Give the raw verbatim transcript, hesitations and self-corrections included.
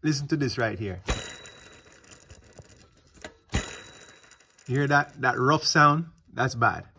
Listen to this right here. You hear that? That rough sound? That's bad.